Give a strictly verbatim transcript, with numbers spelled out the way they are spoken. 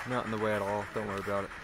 Not in the way at all. Don't worry about it.